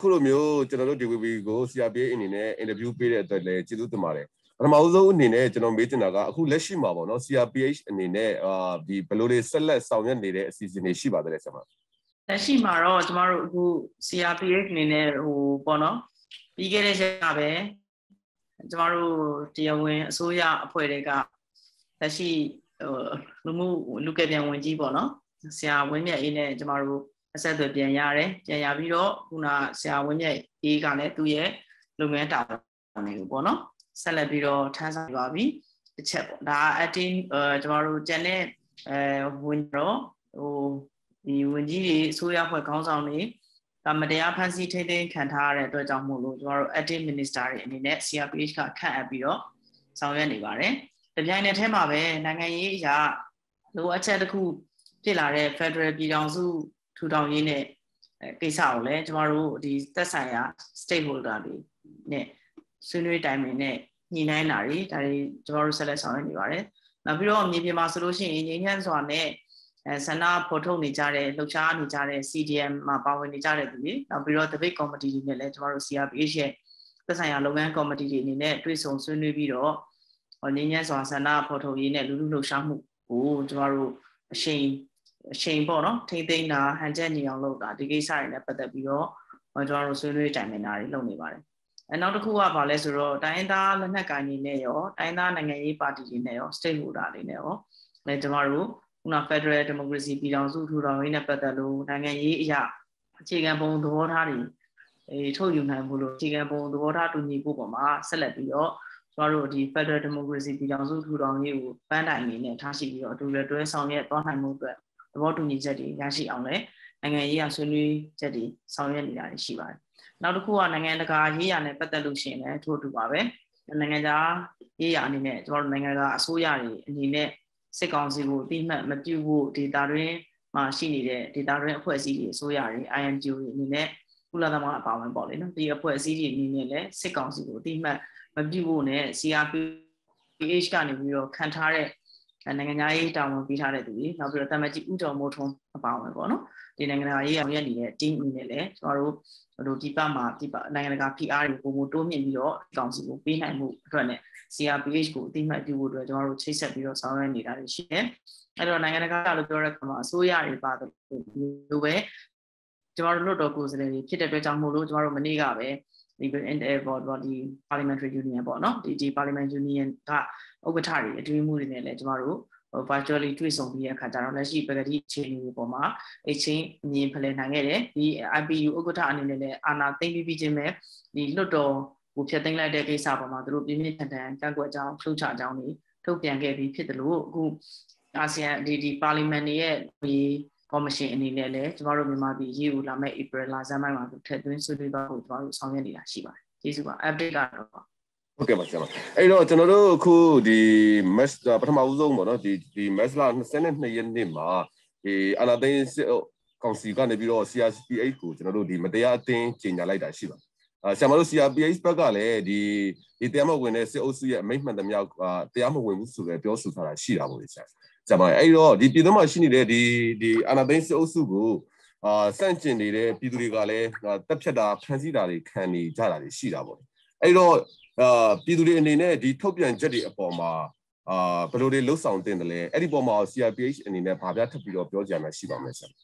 ခုလိုမျိုးကျွန်တော်တို့ DVB ကို CRPH အနေနဲ့ interview ပေးတဲ့အတွက်လည်းကျေးဇူးတင်ပါတယ်ပထမဆုံးအနေနဲ့ကျွန်တော်မေးချင်တာကအခုလက်ရှိမှာပေါ့နော် CRPH အနေနဲ့ဒီဘယ်လိုတွေဆက်လက်ဆောင်ရွက်နေတဲ့အစီအစဉ်တွေရှိပါသလဲဆရာမလက်ရှိမှာတော့ကျမတို့အခု CRPH အနေနဲ့ပေါ့နော်ပြီးခဲ့တဲ့ရက်ကပဲကျမတို့တရားဝင်အစိုးရအဖွဲ့တွေကလက်ရှိလူကပြန်ဝင်ကြီးပေါ့နော်ဆရာဝင်းမြတ်အေးနဲ့ကျမတို့အဆက်အသွယ်ပြန်ရတယ်ပြန်ရပြီးတော့ခုနဆရာဝင်းမြတ်အေးကလည်းသူ့ရဲ့လုပ်ငန်းတာဝန်တွေကိုပေါ့နော်ဆက်လက်ပြီးတော့ထမ်းဆောင်ပါပြီတစ်ချက်ပေါ့ဒါအတင်းကျမတို့ကျန်တဲ့ဝင်တော့ဒီဝင်ကြီးတွေအစိုးရဖွဲ့ခေါင်းဆောင်တွေမတရားဖန်ဆီးထိန်းသိမ်းခံထားရတဲ့အတွက်ကြောင့်မို့လို့ကျမတို့ acting minister တွေအနေနဲ့ CRPH ကခန့်အပ်ပြီးတော့ဆောင်ရွက်နေပါတယ်။တပြိုင်နက်တည်းမှာပဲနိုင်ငံရေးအရာလိုအပ်ချက်တစ်ခုဖြစ်လာတဲ့ Federal ပြည်ထောင်စုထူထောင်ရေးနဲ့ကိစ္စကိုလည်းကျမတို့ဒီသက်ဆိုင်ရာ stakeholder တွေနဲ့ဆွေးနွေးတိုင်ပင်နဲ့ညှိနှိုင်းတာတွေဒါတွေကျမတို့ဆက်လက်ဆောင်ရွက်နေပါတယ်။နောက်ပြီးတော့မြေပြင်မှာဆိုလို့ရှိရင်ငြိမ်းချမ်းစွာနဲ့ဆန္ဒဖော်ထုတ်နေကြတဲ့လှုပ်ရှားနေကြတဲ့ CDM မှာပါဝင်နေကြတဲ့သူတွေနောက်ပြီးတော့ debate committee တွေနဲ့လည်းကျမတို့ CRPH ရဲ့သက်ဆိုင်ရာလုပ်ငန်း committee တွေအနေနဲ့တွေ့ဆုံဆွေးနွေးပြီးတော့ငြိမ်းချမ်းစွာဆန္ဒဖော်ထုတ်ရေးနဲ့လူထုလှုပ်ရှားမှုကိုကျမတို့အချိန်ပေါ့နော်ထိမ့်သိမ်းတာဟန်ချက်ညီအောင်လုပ်တာဒီကိစ္စတွေနဲ့ပတ်သက်ပြီးတော့ကျမတို့ဆွေးနွေးတိုင်ပင်တာတွေလုပ်နေပါတယ်နောက်တစ်ခုကဘာလဲဆိုတော့တိုင်းသားလက်နက်ကိုင်တွေနဲ့ရောတိုင်းသားနိုင်ငံရေးပါတီတွေနဲ့ရော stakeholder တွေနဲ့ရောလည်းကျမတို့ခုန Federal Democracy ပြည်ထောင်စုထူထောင်ရေးနဲ့ပတ်သက်လို့နိုင်ငံရေးအရာအခြေခံဘုံသဘောထားတွေထုတ်ယူနိုင်ဖို့လို့အခြေခံဘုံသဘောထားတူညီဖို့ပေါ်မှာဆက်လက်ပြီးတော့ကျမတို့ဒီ Federal Democracy ပြည်ထောင်စုထူထောင်ရေးကိုပန်းတိုင်အနေနဲ့ထားရှိပြီးတော့အတူတွဲဆောင်ရွက်သွားနိုင်မှုအတွက်သဘောတူညီချက်တွေရရှိအောင်လည်းနိုင်ငံရေးအဆွေးနွေးချက်တွေဆောင်ရွက်နေတာရှိပါတယ်နောက်တစ်ခုကနိုင်ငံတကာရေးရာနဲ့ပတ်သက်လို့ရှိရင်လည်းထို့တူပါပဲနိုင်ငံခြားရေးရာအနေနဲ့ကျမတို့နိုင်ငံတကာအစိုးရတွေအနေနဲ့စစ်ကောင်စီကိုအတိအမှတ်မပြုဖို့ဒေတာတွင်းမှာရှိနေတဲ့ဒေတာတွင်းအဖွဲ့အစည်းတွေအစိုးရတွေ INGO တွေအနေနဲ့ကုလသမဂ္ဂအပါအဝင်ပေါ့လေနော်ဒီအဖွဲ့အစည်းတွေအနေနဲ့လည်းစစ်ကောင်စီကိုအတိအမှတ်မပြုဖို့နဲ့ CRPH ကနေပြီးတော့ခံထားတဲ့နိုင်ငံသားရေးတာဝန်ပေးထားတဲ့သူတွေနောက်ပြီးတော့တမန်ကြီးဦးတော်မိုးထွန်းအပါအဝင်ပေါ့နော်ဒီနိုင်ငံတကာရေးအောင်ရနေတဲ့ team အနေနဲ့လည်းကျမတို့ဒီပတ်မှာနိုင်ငံတကာ PR တွေကိုပုံတိုးမြင့်ပြီးတော့ကောင်စီကိုပေးနိုင်မှုအတွက်နဲ့ CRPH ကိုအတိအမှတ်ပြုဖို့အတွက်ကျမတို့ချိတ်ဆက်ပြီးတော့ဆောင်ရွက်နေတာတွေရှိတယ်။အဲ့တော့နိုင်ငံတကာလို့ပြောတဲ့အခါမှာအစိုးရတွေပါတယ်လို့ပဲကျမတို့လွှတ်တော်ကိုယ်စားလှယ်တွေဖြစ်တဲ့အတွက်ကြောင့်မို့လို့ကျမတို့မနေ့ကပဲဒီ Parliamentary Union ပေါ့နော်ဒီ Parliament Union ကဥက္ကဋ္ဌတွေအတွင်းမှုတွေနဲ့လည်းကျမတို့virtually တွေ့ဆုံပြီးတဲ့အခါကျတော့လက်ရှိပကတိအခြေအနေတွေပေါ်မှာအချင်းအမြင်ဖလှယ်နိုင်ခဲ့တယ်ဒီ IPU ဥက္ကဋ္ဌအနေနဲ့လည်းအာဏာသိမ်းပြီးချင်းပဲဒီလွှတ်တော်ကိုဖျက်သိမ်းလိုက်တဲ့ကိစ္စပေါ်မှာသူတို့ပြင်းပြင်းထန်ထန်ကန့်ကွက်ကြောင်းလှုပ်ချကြောင်းတွေထုတ်ပြန်ခဲ့ပြီးဖြစ်တယ်လို့အခုအာဆီယံဒီပါလီမန်ရဲ့ဒီကော်မရှင်အနေနဲ့လည်းကျမတို့မြန်မာပြည်ရေးကိုလာမဲ့ April လဆန်းပိုင်းမှာထည့်သွင်းဆွေးနွေးသွားဖို့ကျမတို့ဆောင်ရွက်နေတာရှိပါတယ်ကျေးဇူးပါ update ကတော့ဟုတ်ကဲ့ပါဆရာမအဲ့တော့ကျွန်တော်တို့အခုဒီ match ပထမဦးဆုံးပေါ့နော်ဒီ match လ22ရက်နေ့မှာဒီအာနာသိန်းကောင်စီကနေပြီးတော့ CRPH ကိုကျွန်တော်တို့ဒီမတရားအသင်းကြီးညာလိုက်တာရှိပါတယ်ဆရာမတို့ CRPH ဘက်ကလည်းဒီတရားမဝင်တဲ့စစ်အုပ်စုရဲ့အမိန့်မှန်သမျှတရားမဝင်ဘူးဆိုပဲပြောဆိုထားတာရှိတာပေါ့လေဆရာမအဲ့တော့ဒီပြည်သူမှာရှိနေတဲ့ဒီအာနာသိန်းစစ်အုပ်စုကိုစန့်ကျင်နေတဲ့ပြည်သူတွေကလည်းတပ်ဖြတ်တာဖမ်းဆီးတာတွေခံနေကြတာတွေရှိတာပေါ့အဲ့တော့ပြည်သူတွေအနေနဲ့ဒီထုတ်ပြန်ချက်တွေအပေါ်မှာဘယ်လိုတွေလှုပ်ဆောင်တင်တယ်လဲအဲ့ဒီပေါ်မှာ CRPH အနေနဲ့ဗာပြထပ်ပြီးတော့ပြောကြမှာရှိပါမယ်ဆရာ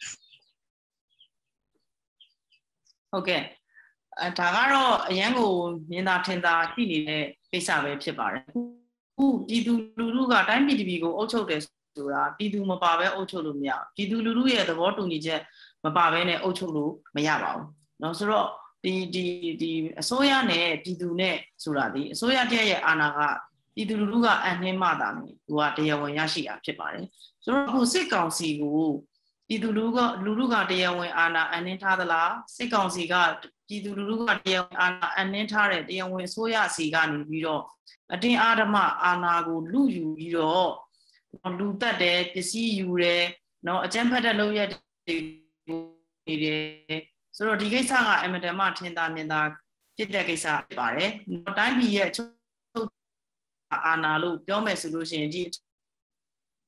ဟုတ်ကဲ့ဒါကတော့အရန်ကိုမြင်သာထင်သာရှိနေတဲ့ကိစ္စပဲဖြစ်ပါတယ်အခုပြည်သူလူထုကတိုင်းပြည်ပြည်ကိုအုပ်ချုပ်တယ်ဆိုတာပြည်သူမပါဘဲအုပ်ချုပ်လို့မရဘူးပြည်သူလူထုရဲ့သဘောတူညီချက်မပါဘဲနဲ့အုပ်ချုပ်လို့မရပါဘူးเนาะဆိုတော့ဒီအစိုးရနဲ့ပြည်သူနဲ့ဆိုတာဒီအစိုးရတရဲ့အာဏာကပြည်သူလူထုကအနှင်းမှတာနေသူကတရားဝင်ရရှိတာဖြစ်ပါတယ်ဆိုတော့အခုစစ်ကောင်စီကိုပြည်သူလူထုကတရားဝင်အာဏာအနှင်းထားသလားစစ်ကောင်စီကပြည်သူလူထုကတရားဝင်အာဏာအနှင်းထားတဲ့တရားဝင်အစိုးရစီကနေပြီးတော့အတင်းအဓမ္မအာဏာကိုလူယူပြီးတော့လူတက်တယ်ပစ္စည်းယူတယ်เนาะအကြမ်းဖက်တဲ့လုပ်ရက်တွေနေတယ်ဆိုတော့ဒီကိစ္စကအမတန်မှထင်သာမြင်သာဖြစ်တဲ့ကိစ္စဖြစ်ပါတယ်။တိုင်းပြည်ရဲ့ချုပ်အာဏာလို့ပြောမယ်ဆိုလို့ရှိရင်ဒီ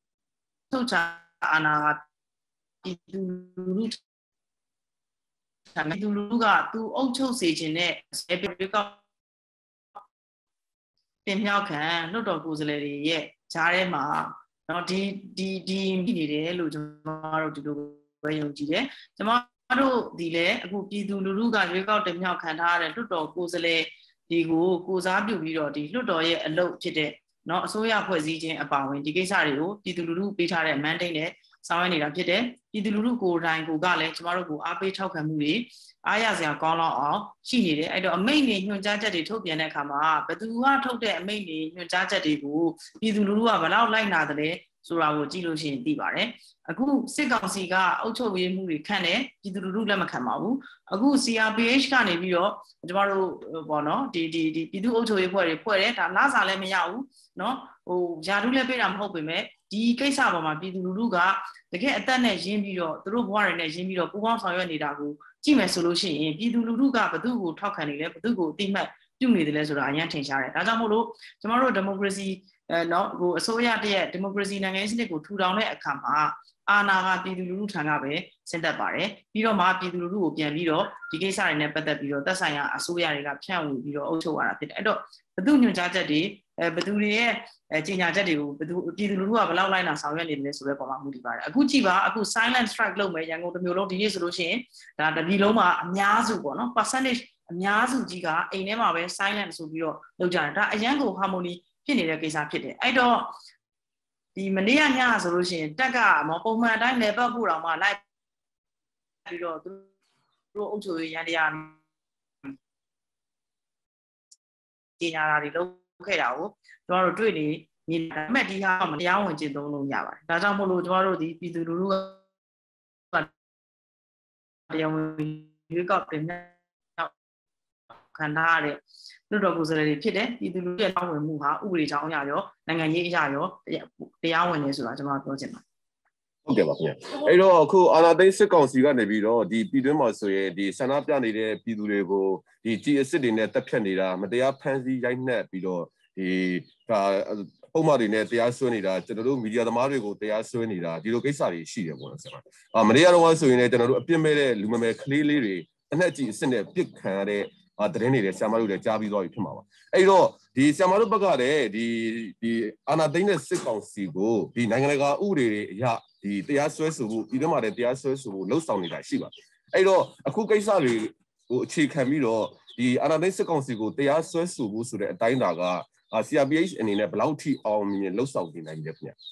ချုပ်ချာအာဏာကပြည်သူလူထုသူလူကသူအုပ်ချုပ်စေခြင်းနဲ့ရွေးကောက်တင်မြှောက်ခံလွှတ်တော်ကိုယ်စားလှယ်တွေရဲ့ဂျားထဲမှာနော်ဒီမိနေတယ်လို့ကျွန်တော်တို့ဒီလိုပဲယုံကြည်တယ်ကျွန်တော်တို့ဒီလေအခုပြည်သူလူထုကရွေးကောက်တင်မြှောက်ခံထားရတဲ့လွှတ်တော်ကိုယ်စားလှယ်တွေကိုကိုစားပြုပြီးတော့ဒီလွှတ်တော်ရဲ့အလုပ်ဖြစ်တဲ့နော်အစိုးရဖွဲ့စည်းခြင်းအပါအဝင်ဒီကိစ္စတွေကိုပြည်သူလူထုပေးထားတဲ့ mandate နဲ့ဆောင်ရွက်နေတာဖြစ်တယ်ပြည်သူလူထုကိုယ်တိုင်ကိုကလည်းကျွန်တော်တို့ကိုအားပေးထောက်ခံမှုတွေအားရစရာကောင်းလောက်အောင်ရှိနေတယ်အဲ့တော့အမိန့်တွေညွှန်ကြားချက်တွေထုတ်ပြန်တဲ့အခါမှာဘယ်သူကထုတ်တဲ့အမိန့်တွေညွှန်ကြားချက်တွေကိုပြည်သူလူထုကဘယ်လောက်လိုက်နာတယ်ဆိုတာကိုကြည့်လို့ရှိရင်သိပါတယ်အခုစစ်ကောင်စီကအုပ်ချုပ်ရေးမှုတွေခန့်တယ်ပြည်သူလူထုလက်မခံပါဘူးအခု CRPH ကနေပြီးတော့ကျွန်တော်တို့ပေါ့နော်ဒီပြည်သူအုပ်ချုပ်ရေးဖွဲ့တွေဖွဲ့တယ်ဒါလစာလည်းမရဘူးနော်ဟိုယာတုလည်းပေးတာမဟုတ်ပေမဲ့ဒီကိစ္စပေါ်မှာပြည်သူလူထုကတကယ်အသက်နဲ့ရင်းပြီးတော့သူတို့ဘဝတွေနဲ့ရင်းပြီးတော့ပူးပေါင်းဆောင်ရွက်နေတာကိုကြည့်မယ်ဆိုလို့ရှိရင်ပြည်သူလူထုကဘသူ့ကိုထောက်ခံနေလဲဘသူ့ကိုအတိမတ်ပြုနေတယ်လဲဆိုတာအရင်ထင်ရှားတယ်ဒါကြောင့်မို့လို့ကျွန်တော်တို့ဒီမိုကရေစီနော်ဟိုအစိုးရတည်းရဲ့ဒီမိုကရေစီနိုင်ငံရေးစနစ်ကိုထူထောင်တဲ့အခါမှာအာဏာကပြည်သူလူထုထံကပဲဆင့်သက်ပါတယ်ပြီးတော့မှပြည်သူလူထုကိုပြန်ပြီးတော့ဒီကိစ္စတွေနဲ့ပတ်သက်ပြီးတော့သက်ဆိုင်ရာအစိုးရတွေကဖြန့်ဝေပြီးတော့အုပ်ချုပ်ရတာဖြစ်တယ်အဲ့တော့ဘသူညွှန်ကြားချက်တွေဘသူတွေရဲ့ကြီးညာချက်တွေကိုဘသူပြည်သူလူထုကဘယ်လောက်လိုက်နာဆောင်ရွက်နေတယ်လဲဆိုတဲ့ပုံမှာမူတည်ပါတယ်အခုကြည့်ပါအခု silent strike လုပ်မယ်ရန်ကုန်တစ်မျိုးလုံးဒီနေ့ဆိုလို့ရှိရင်ဒါတပြည်လုံးမှာအများစုပေါ့နော် percentage အများစုကြီးကအိမ်ထဲမှာပဲ silent ဆိုပြီးတော့လုပ်ကြတယ်ဒါအရန်ကို harmony ဖြစ်နေတဲ့ကိစ္စဖြစ်တယ်အဲ့တော့ဒီမနေ့ကညဆိုလို့ရှိရင်တက်ကပုံမှန်အတိုင်းလေပတ်ဖို့တော့မှလိုက်ပြီးတော့သူတို့အုပ်ချုပ်ရေးရန်တရားကြီးညာတာတွေလုပ်ခဲ့တာကိုကျွန်တော်တို့တွေ့နေမြင်ဒါပေမဲ့ဒီဟာမတရားဝင်ကျင့်သုံးလို့ရပါတယ်ဒါကြောင့်မို့လို့ကျွန်တော်တို့ဒီပြည်သူလူထုကတရားဝင်ရွေးကောက်တင်မြှောက်ခံထားရတဲ့လွှတ်တော်ကိုယ်စားလှယ်တွေဖြစ်တယ်ပြည်သူလူထုရဲ့တောင်းဝင်မှုဟာဥပဒေကြောင်းအရရောနိုင်ငံရေးအရရောတရားဝင်နေဆိုတာကျွန်တော်ပြောချင်ပါတယ်ဟုတ်ကဲ့ပါခင်ဗျအဲ့တော့အခုအာဏာသိမ်းစစ်ကောင်စီကနေပြီးတော့ဒီပြည်တွင်းမှာဆိုရင်ဒီဆန္ဒပြနေတဲ့ပြည်သူတွေကိုဒီကြီးအစ်စ်တွေနဲ့တပ်ဖြတ်နေတာမတရားဖမ်းဆီးရိုက်နှက်ပြီးတော့ဒီဒါပုံမှန်တွေနဲ့တရားစွဲနေတာကျွန်တော်တို့မီဒီယာသမားတွေကိုတရားစွဲနေတာဒီလိုကိစ္စတွေရှိတယ်ပေါ့နော်ဆရာမမနေ့ကတော့ဆိုရင်လည်းကျွန်တော်တို့အပြစ်မဲ့တဲ့လူမမယ်ကလေးလေးတွေအနှက်ကြီးအစ်စ်နဲ့ပြစ်ခံရတဲ့သတင်းတွေလည်းဆရာမတို့လည်းကြားပြီးသွားပြီဖြစ်မှာပါအဲ့တော့ဒီဆရာမတို့ဘက်ကလည်းဒီအာဏာသိမ်းတဲ့စစ်ကောင်စီကိုဒီနိုင်ငံတကာဥပဒေတွေအရဒီတရားစွဲဆိုဖို့ဒီထဲမှာလည်းတရားစွဲဆိုဖို့လှုပ်ဆောင်နေတာရှိပါတယ်အဲ့တော့အခုကိစ္စတွေကိုအခြေခံပြီးတော့ဒီအာဏာသိမ်းစစ်ကောင်စီကိုတရားစွဲဆိုဖို့ဆိုတဲ့အတိုင်းအတာကCRPH အနေနဲ့ဘယ်လောက်ထိအောင်မြင်လှုပ်ဆောင်နေနိုင်လဲခင်ဗျ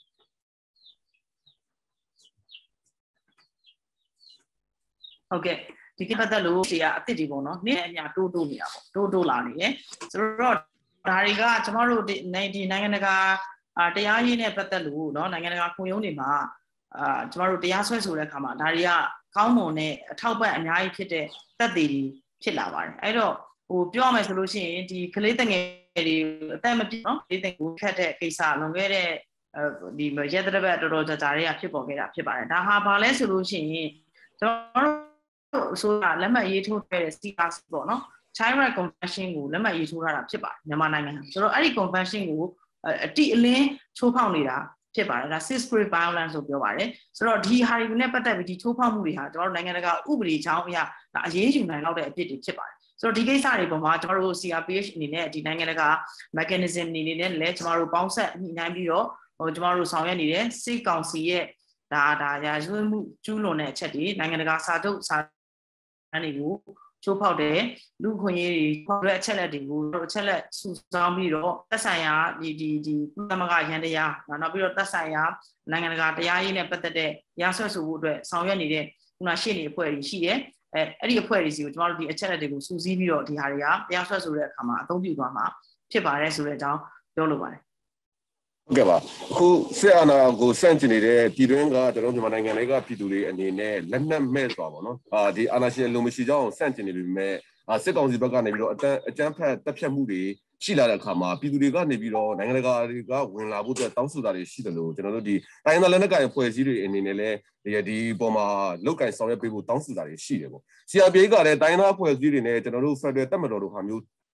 ဟုတ်ကဲ့ဒီကိပတ်သက်လို့ဒီကအစ်စ်တွေပေါ့နော်နေ့အညာတိုးနေတာပေါ့တိုးလာနေတယ်ဆိုတော့ဒါတွေကကျွန်တော်တို့ဒီနိုင်ငံတကာတရားရေးနဲ့ပတ်သက်လို့เนาะနိုင်ငံတကာခုံရုံးတွေမှာကျွန်တော်တို့တရားစွဲဆိုတဲ့အခါမှာဒါတွေကကောင်းမွန်တဲ့အထောက်ပံ့အများကြီးဖြစ်တဲ့သက်သေတွေဖြစ်လာပါတယ်အဲ့တော့ဟိုပြောရမယ်ဆိုလို့ရှိရင်ဒီကလေးတငယ်တွေအသက်မပြည့်เนาะကလေးတငယ်ကိုခတ်တဲ့ကိစ္စလွန်ခဲ့တဲ့ဒီရက်တစ်ပတ်တော်ကြာတွေကဖြစ်ပေါ်ခဲ့တာဖြစ်ပါတယ်ဒါဟာဘာလဲဆိုလို့ရှိရင်ကျွန်တော်တို့ဆိုတာလက်မှတ်ရေးထိုးခဲ့တဲ့ CRC ပေါ့เนาะ Child Right Convention ကိုလက်မှတ်ရေးထိုးထားတာဖြစ်ပါတယ်မြန်မာနိုင်ငံဆိုတော့အဲ့ဒီ convention ကိုအတိအလင်းချိုးဖောက်နေတာဖြစ်ပါတယ်ဒါ six-grade violence ဆိုပြောပါတယ်ဆိုတော့ဒီဟာတွေနဲ့ပတ်သက်ပြီးဒီချိုးဖောက်မှုတွေဟာကျွန်တော်တို့နိုင်ငံတကာဥပဒေကြောင်းအရဒါအရေးယူနိုင်လောက်တဲ့အဖြစ်တွေဖြစ်ပါတယ်ဆိုတော့ဒီကိစ္စတွေပေါ်မှာကျွန်တော်တို့ CRPH အနေနဲ့ဒီနိုင်ငံတကာ mechanism အနေနဲ့လည်းကျွန်တော်တို့ပေါင်းဆက်ညှိနှိုင်းပြီးတော့ကျွန်တော်တို့ဆောင်ရွက်နေတဲ့စစ်ကောင်စီရဲ့ဒါရာဇဝတ်မှုကျူးလွန်တဲ့အချက်တွေနိုင်ငံတကာစာချုပ်စာတမ်းတွေကိုချိုးဖောက်တယ်လူခွင့်ရေးတွေဖောက်တဲ့အချက်လက်တွေကိုအချက်လက်စုဆောင်းပြီးတော့သက်ဆိုင်ရာဒီသမဂ္ဂရန်တရားနောက်ပြီးတော့သက်ဆိုင်ရာနိုင်ငံတကာတရားရေးနဲ့ပတ်သက်တဲ့ရာဆွဲဆိုဖို့အတွက်ဆောင်ရွက်နေတဲ့ခုနရှေ့နေအဖွဲ့တွေရှိတယ်အဲ့ဒီအဖွဲ့တွေစီကိုကျွန်တော်တို့ဒီအချက်လက်တွေကိုစုစည်းပြီးတော့ဒီဟာတွေကတရားဆွဲဆိုတဲ့အခါမှာအသုံးပြုသွားမှာဖြစ်ပါတယ်ဆိုတဲ့အကြောင်းပြောလိုပါတယ်ဟုတ်ကဲ့ပါအခုစစ်အာဏာကိုဆန့်ကျင်နေတဲ့ပြည်တွင်းကကျွန်တော်မြန်မာနိုင်ငံတွေကပြည်သူတွေအနေနဲ့လက်နက်မဲ့စွာပေါ့နော်ဒီအာဏာရှင်လူမရှိကြောင်းဆန့်ကျင်နေပြီမဲ့စစ်ကောင်စီဘက်ကနေပြီးတော့အကြမ်းဖက်တပ်ဖြတ်မှုတွေရှိလာတဲ့အခါမှာပြည်သူတွေကနေပြီးတော့နိုင်ငံတကာတွေကဝင်လာဖို့အတွက်တောင်းဆိုတာတွေရှိတယ်လို့ကျွန်တော်တို့ဒီတိုင်းသားလက်နက်ကိုင်အဖွဲ့အစည်းတွေအနေနဲ့လည်းဒီပေါ်မှာလောက်ကင်ဆောင်ရွက်ပေးဖို့တောင်းဆိုတာတွေရှိတယ်ပေါ့ CRPH ကလည်းတိုင်းသားအဖွဲ့အစည်းတွေနဲ့ကျွန်တော်တို့ Federal တပ်မတော်တို့ဟာမျိုး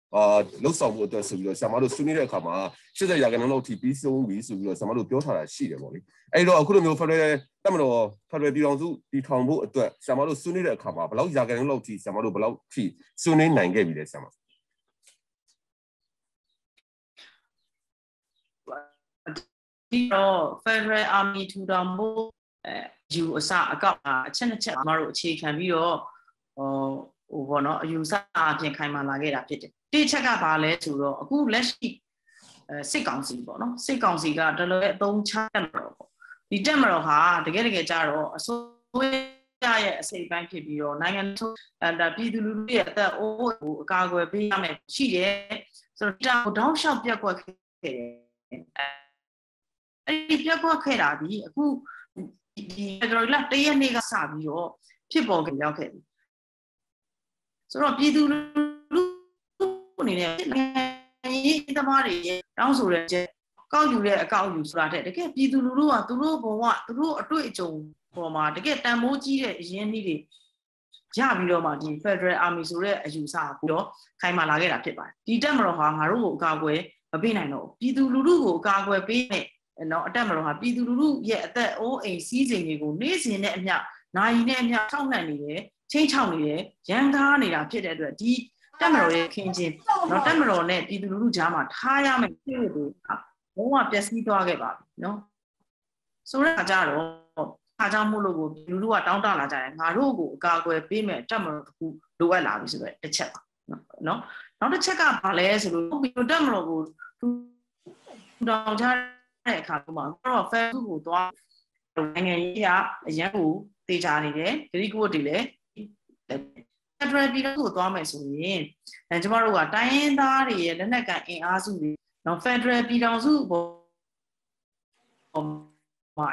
လောက်ဆောင်မှုအတွက်ဆိုပြီးတော့ဆရာမတို့ဆွေးနွေးတဲ့အခါမှာ80ရာခိုင်နှုန်းလောက်ထိပြီးဆုံးပြီဆိုပြီးတော့ဆရာမတို့ပြောထားတာရှိတယ်ပေါ့လေအဲ့တော့အခုလိုမျိုးဖက်ဒရယ်တက်မတော်ဖက်ဒရယ်ပြည်တော်စုတည်ထောင်ဖို့အတွက်ဆရာမတို့ဆွေးနွေးတဲ့အခါမှာဘယ်လောက်ရာခိုင်နှုန်းလောက်ထိဆရာမတို့ဘယ်လောက်ထိဆွေးနွေးနိုင်ခဲ့ပြီလဲဆရာမဒီတော့ Federal Army ထူထောင်ဖို့ယူအစအကောက်အချက်နှစ်ချက်ကျမတို့အခြေခံပြီးတော့ဟိုဘောနော်အယူဆအပြင်ခိုင်မာလာခဲ့တာဖြစ်တယ်ဒီချက်ကဘာလဲဆိုတော့အခုလက်ရှိစစ်ကောင်စီပေါ့နော်စစ်ကောင်စီကတလွဲအသုံးချတက်မတော်ပေါ့ဒီတက်မတော်ဟာတကယ်ကြတော့အစိုးရရဲ့အစိပ်ပိုင်းဖြစ်ပြီးတော့နိုင်ငံတော်ပြည်သူလူထုရဲ့အသက်အိုးကိုအကာအကွယ်ပေးရမယ်ရှိတယ်ဆိုတော့တောင်းလျှောက်ပြက်ကွက်ခဲ့တယ်အဲ့ဒီပြက်ကွက်ခဲ့တာဒီအခုဒီဖက်ဒရယ်တရက်နေ့ကစပြီးတော့ဖြစ်ပေါ်ကြရောက်ခဲ့ပြီဆိုတော့ပြည်သူလူထုအနေနဲ့ရေးသမားတွေတောင်းဆိုတဲ့ချက်ကောက်ယူတဲ့အကောက်ယူဆိုတာတဲ့တကယ်ပြည်သူလူထုကသူတို့ဘဝသူတို့အတွေ့အကြုံပေါ်မှာတကယ်တန်ဖိုးကြီးတဲ့အရင်းအနှီးတွေရပြီးတော့မှဒီ Federal Army ဆိုတဲ့အယူဆကိုတော့ခိုင်မာလာခဲ့တာဖြစ်ပါတယ်ဒီတက်မတော်ဟာငါတို့ကိုအကာအကွယ်မပေးနိုင်တော့ပြည်သူလူထုကိုအကာအကွယ်ပေးမယ်နော်အတက်မတော်ဟာပြည်သူလူထုရဲ့အသက်အိုးအိမ်စီးစိမ်တွေကိုနေ့စဉ်နဲ့အမျှနိုင်နဲ့အမျှထောက်နှံနေတယ်ချင်းချောက်နေတယ်ရန်ကားနေတာဖြစ်တဲ့အတွက်ဒီတက်မတော်ရဲ့ခင်းချင်းနော်တက်မတော်နဲ့ပြည်သူလူထုကြားမှာထားရမယ့်ပြည်သူတွေဘုံကပျက်စီးသွားခဲ့ပါပြီနော်ဆိုတော့ကြတော့အားကြောင့်မို့လို့ကိုလူထုကတောင်းတလာကြတယ်ငါတို့ကိုအကာအကွယ်ပေးမယ်တက်မတော်တစ်ခုလိုအပ်လာပြီဆိုတော့တစ်ချက်ပါနော်နောက်တစ်ချက်ကဘာလဲဆိုလို့ဒီတက်မတော်ကိုတောင်းကြတဲ့အခါမှာတော့ Facebook ကိုသွားနိုင်ငံရေးကအရန်ကိုတေချာနေတယ်ဂရိကိုတွေလည်းဖက်ဒရယ်ပြည်တော်စုကိုသွားမယ်ဆိုရင်ကျမတို့ကတိုင်းရင်းသားတွေရဲ့လက်နက်ကန်အင်အားစုတွေနော်ဖက်ဒရယ်ပြည်တော်စုပေါ်မှာ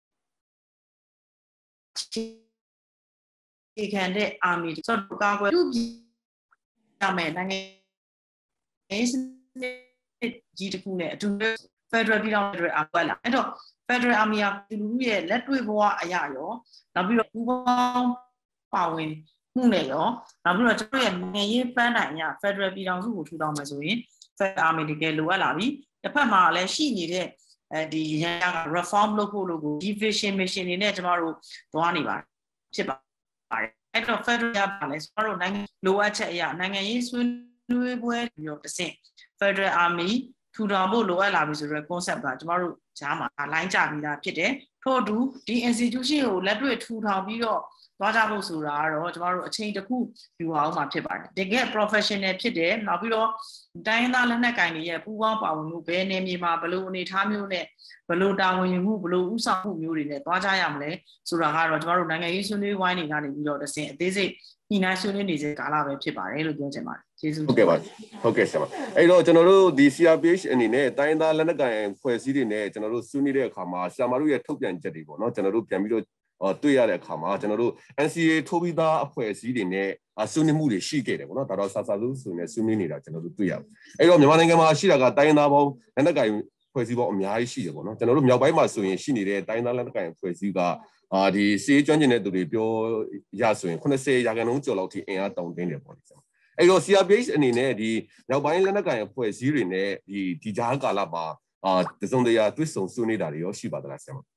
ဒီခံတဲ့ army ဆိုတော့ကာကွယ်ပြုပြင်ရမယ်နိုင်ငံရေးကြီးတစ်ခုနဲ့အတူ Federal ပြည်တော်စုတွေအားလာအဲ့တော့ Federal Army ကလူလူရဲ့လက်တွေ့ဘဝအရာရောနောက်ပြီးတော့ပူပေါင်းပါဝင်မှုနဲ့ရောနောက်ပြီးတော့ကျွန်တော်ရဲ့နိုင်ငံရေးပန်းတိုင်အရ Federal ပြည်တော်စုကိုထူထောင်မယ်ဆိုရင် Federal Army တကယ်လိုအပ်လာပြီတစ်ဖက်မှာလည်းရှိနေတဲ့ဒီရန်က reform လုပ်ဖို့လို့ကို division mission တွေနဲ့ကျွန်တော်တို့သွားနေပါဖြစ်ပါတယ်အဲ့တော့ Federal ကပါလဲကျွန်တော်တို့နိုင်ငံလိုအပ်ချက်အရနိုင်ငံရေးဆွေးနွေးပွဲပြီးတော့တစ်ဆင့် Federal Army ထူထောင်ဖို့လိုအပ်လာပြီဆိုတဲ့ concept ကကျွန်တော်တို့ဂျားမှာလိုင်းကြပြီးသားဖြစ်တယ်ထို့အတူဒီ institution ကိုလက်တွေ့ထူထောင်ပြီးတော့သွားကြဖို့ဆိုတာကတော့ကျွန်တော်တို့အချိန်တစ်ခုယူအောင်မှာဖြစ်ပါတယ်တကယ် professional ဖြစ်တယ်နောက်ပြီးတော့တိုင်းရင်းသားလက်နက်ကိုင်တွေရဲ့ပူးပေါင်းပါဝင်မှုဘယ်နေမြေမှာဘယ်လိုအနေအထားမျိုးနဲ့ဘယ်လိုတာဝန်ယူမှုဘယ်လိုဥဆောင်မှုမျိုးတွေနဲ့သွားကြရမလဲဆိုတာကတော့ကျွန်တော်တို့နိုင်ငံရေးဆွေးနွေးဝိုင်းတွေကနေပြီးတော့တစ်ဆင့်အသေးစိတ်ညှိနှိုင်းဆွေးနွေးနေတဲ့ကာလပဲဖြစ်ပါတယ်လို့ပြောချင်ပါတယ်ကျေးဇူးဟုတ်ကဲ့ပါဟုတ်ကဲ့ဆရာမအဲ့တော့ကျွန်တော်တို့ဒီ CRPH အနေနဲ့တိုင်းရင်းသားလက်နက်ကိုင်ဖွဲ့စည်းတွေနဲ့ကျွန်တော်တို့ဆွေးနွေးတဲ့အခါမှာဆရာမတို့ရဲ့ထုတ်ပြန်ချက်တွေပေါ့နော်ကျွန်တော်တို့ပြန်ပြီးတော့တွေ့ရတဲ့အခါမှာကျွန်တော်တို့ NCA ထိုးပြီးသားအဖွဲ့အစည်းတွေနဲ့ဆွေးနွေးမှုတွေရှိခဲ့တယ်ပေါ့နော်ဒါတော့ဆာဆာလို့ဆိုနေဆွေးနွေးနေတာကျွန်တော်တို့တွေ့ရပါတယ်အဲ့တော့မြန်မာနိုင်ငံမှာရှိတာကတိုင်းရင်းသားပေါင်းလက်နက်ကိုင်ဖွဲ့စည်းပေါင်းအများကြီးရှိတယ်ပေါ့နော်ကျွန်တော်တို့မြောက်ပိုင်းမှာဆိုရင်ရှိနေတဲ့တိုင်းရင်းသားလက်နက်ကိုင်ဖွဲ့စည်းကဒီစီးကျွမ်းကျင်တဲ့သူတွေပြောရဆိုရင်80ရာခိုင်နှုန်းကျော်လောက်ထိအင်အားတောင်းတင်းတယ်ပေါ့လေအဲ့တော့ CRPH အနေနဲ့ဒီမြောက်ပိုင်းလက်နက်ကိုင်အဖွဲ့အစည်းတွေနဲ့ဒီကြားကာလမှာတစုံတရာတွေ့ဆုံဆွေးနွေးတာတွေရောရှိပါသလားဆရာမ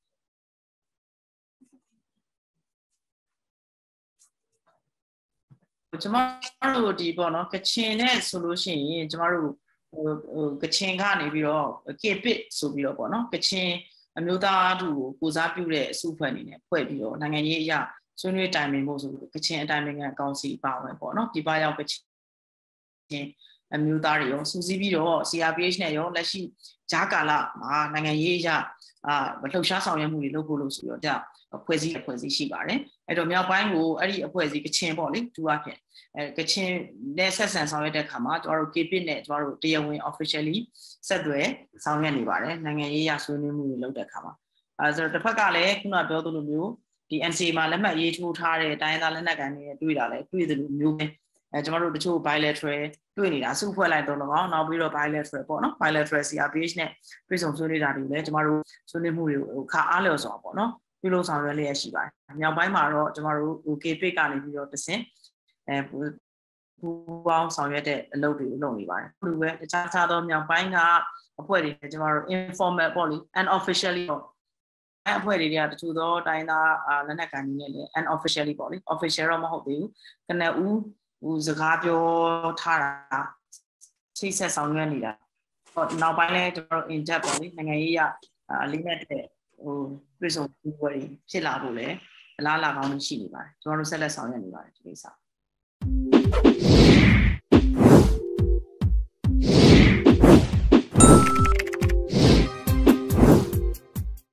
ကျမတို့ဒီပေါ့နော်ကချင်နဲ့ဆိုလို့ရှိရင်ကျမတို့ကချင်ကနေပြီးတော့ KPIT ဆိုပြီးတော့ပေါ့နော်ကချင်အမျိုးသားတို့ကိုကိုစားပြုတဲ့အစုအဖွဲ့အနေနဲ့ဖွဲ့ပြီးတော့နိုင်ငံရေးအရာဆွေးနွေးတိုင်ပင်ဖို့ဆိုကချင်အတိုင်းနိုင်ငံကောင်စီပါဝင်ပေါ့နော်ဒီပါရောက်ကချင်အမျိုးသားတွေရောစူးစီးပြီးတော့ CRPH နဲ့ရောလက်ရှိဂျားကာလမှာနိုင်ငံရေးအရာလှုပ်ရှားဆောင်ရွက်မှုတွေလုပ်ဖို့လို့ဆိုတော့အဖွဲ့အစည်းရှိပါတယ်အဲ့တော့မြောက်ပိုင်းကိုအဲ့ဒီအဖွဲ့အစည်းကချင်ပေါ့လေသူအဖြစ်ကချင်နဲ့ဆက်ဆံဆောင်ရွက်တဲ့အခါမှာကျမတို့ KPIT နဲ့ကျမတို့တရားဝင် officially ဆက်သွယ်ဆောင်ရွက်နေပါတယ်နိုင်ငံရေးရဆွေးနွေးမှုတွေလုပ်တဲ့အခါမှာဆိုတော့တစ်ဖက်ကလည်းခုနပြောသလိုမျိုးဒီ NCA မှာလက်မှတ်ရေးထိုးထားတဲ့တိုင်းသားလက်နက်ကိုင်တွေတွေ့တာလည်းတွေ့သလိုမျိုးပဲကျမတို့တချို့ bilateral တွေ့နေတာစုဖွဲ့လိုက်တော့၎င်းနောက်ပြီးတော့ bilateral ပေါ့နော် bilateral CRPH နဲ့တွေ့ဆုံဆွေးနွေးတာတွေလည်းကျမတို့ဆွေးနွေးမှုတွေကိုခါအားလျော်စွာပေါ့နော်ပြုလုပ်ဆောင်ရွက်လျက်ရှိပါတယ်။မြောက်ပိုင်းမှာတော့ကျမတို့ KPIT ကနေပြီးတော့တဆင့်ပူပေါင်းဆောင်ရွက်တဲ့အလုပ်တွေလုပ်နေပါတယ်။ဒီပဲတခြားသောမြောက်ပိုင်းကအဖွဲ့တွေနဲ့ကျွန်တော်တို့ informal ပေါ့လေ unofficially ပေါ့အဖွဲ့တွေကတချို့သောတိုင်းသားလက်နက်ကန်တွေနဲ့လည်း unofficially ပေါ့လေ official တော့မဟုတ်သေးဘူး။ကနဦးစကားပြောထားတာချိတ်ဆက်ဆောင်ရွက်နေတာ။နောက်ပိုင်းလည်းကျွန်တော်တို့ in depth ပေါ့လေနိုင်ငံရေးအလေးနဲ့တွေ့ဆုံပွဲတွေဖြစ်လာဖို့လည်းအလားအလာကောင်းရှိနေပါတယ်။ကျွန်တော်တို့ဆက်လက်ဆောင်ရွက်နေပါတယ်ဒီကိစ္စ။